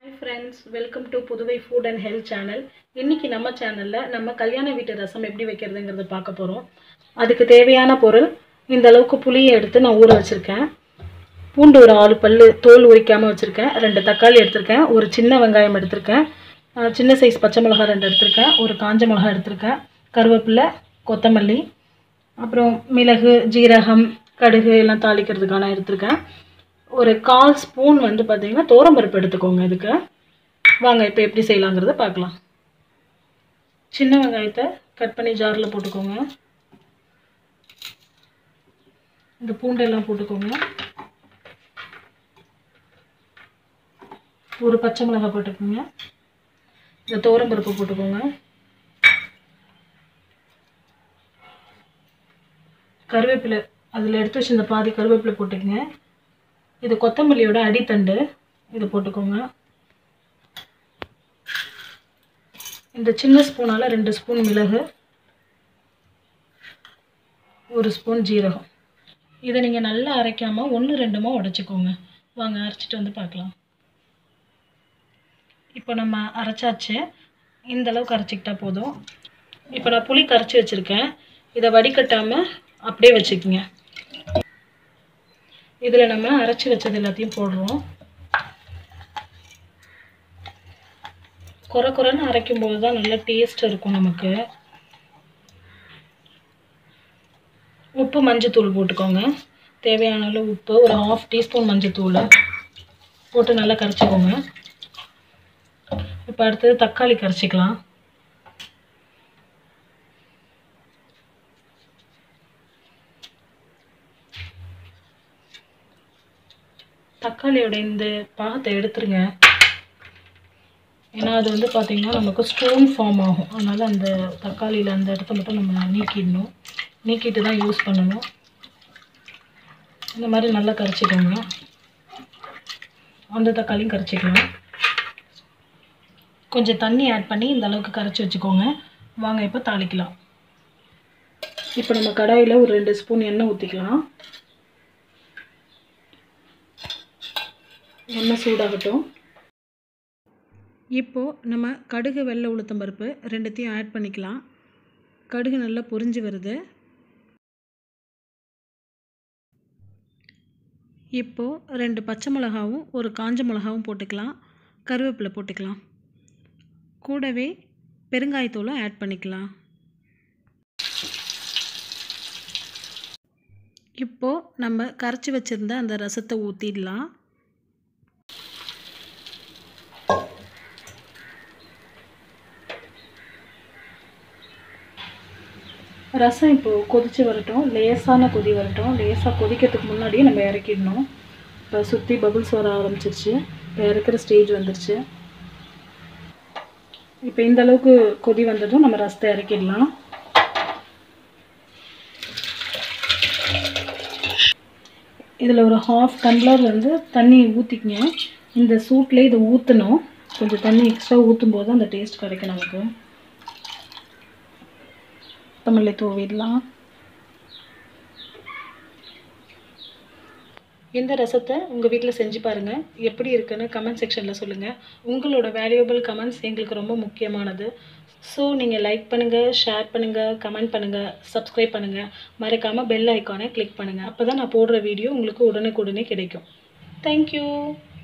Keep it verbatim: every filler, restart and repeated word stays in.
Hi friends, welcome to Puduvai Food and Health channel. இன்னைக்கு நம்ம சேனல்ல நம்ம கல்யாண வீட்டு ரசம் எப்படி வைக்கிறதுங்கறத பார்க்க போறோம். அதுக்கு தேவையான பொருள் இந்த அளவுக்கு புளியை எடுத்து நான் ஊற வச்சிருக்கேன். பூண்டு ஒரு ஆறு பல்லு தோல் உரிக்காம வச்சிருக்கேன். ரெண்டு தக்காளி எடுத்துர்க்கேன். ஒரு சின்ன வெங்காயம் எடுத்துர்க்கேன். சின்ன சைஸ் பச்சை மிளகாய் ரெண்டு எடுத்துர்க்கேன். ஒரு காஞ்ச மிளகாய் எடுத்துர்க்கேன். கறிவேப்பிலை, கொத்தமல்லி, அப்புறம் மிளகு, ஜீரகம், கடுகு எல்லாம் தாளிக்கிறதுக்கான எடுத்துர்க்கேன். ஒரு கால் ஸ்பூன் வந்து பாத்தீங்கன்னா தோரம்பருப்பு எடுத்துக்கோங்க. இதுக்கு வாங்க இப்போ எப்படி செய்யலாம்ங்கறத பார்க்கலாம். சின்ன வெங்காயத்தை கட் பண்ணி ஜார்ல போட்டுக்கோங்க. இந்த பூண்டு எல்லாம் போட்டுக்கோங்க. ஒரு பச்சை மிளகாய் போட்டுக்கோங்க. இந்த தோரம்பருப்பு போட்டுக்கோங்க. கறிவேப்பிலை அதில் எடுத்து வச்சு இந்த பாதி கறிவேப்பிலை போட்டுக்கங்க. இது கொத்தமல்லியோட அடித்தண்டு, இது போட்டுக்கோங்க. இந்த சின்ன ஸ்பூனால ரெண்டு ஸ்பூன் மிளகு, ஒரு ஸ்பூன் ஜீரகம். இதை நீங்கள் நல்லா அரைக்காமல் ஒன்று ரெண்டுமா உடைச்சிக்கோங்க. வாங்க அரைச்சிட்டு வந்து பார்க்கலாம். இப்போ நம்ம அரைச்சாச்சு. இந்த அளவுக்கு அரைச்சிக்கிட்டா போதும். இப்போ நான் புளி கரைச்சி வச்சுருக்கேன். இதை வடிகட்டாமல் அப்படியே வச்சுக்கோங்க. இதில் நம்ம அரைச்சி வச்சது எல்லாத்தையும் போடுறோம். குறை குறைன்னு அரைக்கும் போது தான் நல்ல டேஸ்ட் இருக்கும் நமக்கு. உப்பு, மஞ்சத்தூள் போட்டுக்கோங்க. தேவையான அளவு உப்பு, ஒரு ஹாஃப் டீஸ்பூன் மஞ்சத்தூள் போட்டு நல்லா கரைச்சிக்கோங்க. இப்போ அடுத்தது தக்காளி கரைச்சிக்கலாம். தக்காளியோட இந்த பாகத்தை எடுத்துருங்க. ஏன்னா அது வந்து பார்த்திங்கன்னா நமக்கு ஸ்டோன் ஃபார்ம் ஆகும். அதனால் அந்த தக்காளியில் அந்த இடத்த மட்டும் நம்ம நீக்கிடணும். நீக்கிட்டு தான் யூஸ் பண்ணணும். இந்த மாதிரி நல்லா கரைச்சிக்கோங்க. அந்த தக்காளியும் கரைச்சிக்கலாம். கொஞ்சம் தண்ணி ஆட் பண்ணி இந்த அளவுக்கு கரைச்சி வச்சுக்கோங்க. வாங்க இப்போ தாளிக்கலாம். இப்போ நம்ம கடாயில் ஒரு ரெண்டு ஸ்பூன் எண்ணெய் ஊற்றிக்கலாம். எண்ணெய் சூடாகட்டும். இப்போது நம்ம கடுகு, வெள்ளை உளுத்தம் பருப்பு ரெண்டுத்தையும் ஆட் பண்ணிக்கலாம். கடுகு நல்லா பொரிஞ்சு வருது. இப்போது ரெண்டு பச்சை மிளகாவும் ஒரு காஞ்ச மிளகாவும் போட்டுக்கலாம். கருவேப்பிலை போட்டுக்கலாம். கூடவே பெருங்காயத்தூளும் ஆட் பண்ணிக்கலாம். இப்போது நம்ம கரைச்சி வச்சுருந்த அந்த ரசத்தை ஊற்றிடலாம். ரசம் இப்போது கொதித்து வரட்டும். லேசான கொதி வரட்டும். லேசாக கொதிக்கிறதுக்கு முன்னாடியே நம்ம இறக்கிடணும். இப்போ சுற்றி பபுள்ஸ் வர ஆரம்பிச்சிருச்சு. இப்போ இறக்குற ஸ்டேஜ் வந்துருச்சு. இப்போ இந்த அளவுக்கு கொதி வந்ததும் நம்ம ரசத்தை இறக்கிடலாம். இதில் ஒரு ஹாஃப் டம்ளர் வந்து தண்ணி ஊற்றிக்கங்க. இந்த சூட்டில் இதை ஊற்றணும். கொஞ்சம் தண்ணி எக்ஸ்ட்ரா ஊற்றும் போது அந்த டேஸ்ட் கிடைக்கும் நமக்கு. கொத்தமல்லி தூவிடலாம். இந்த ரசத்தை உங்கள் வீட்டில் செஞ்சு பாருங்கள். எப்படி இருக்குன்னு கமெண்ட் செக்ஷனில் சொல்லுங்கள். உங்களோட வேல்யூபிள் கமெண்ட்ஸ் எங்களுக்கு ரொம்ப முக்கியமானது. ஸோ நீங்கள் லைக் பண்ணுங்கள், ஷேர் பண்ணுங்கள், கமெண்ட் பண்ணுங்கள், சப்ஸ்கிரைப் பண்ணுங்கள். மறக்காமல் பெல் ஐக்கானை கிளிக் பண்ணுங்கள். அப்போ தான் நான் போடுற வீடியோ உங்களுக்கு உடனுக்குடனே கிடைக்கும். தேங்க்யூ.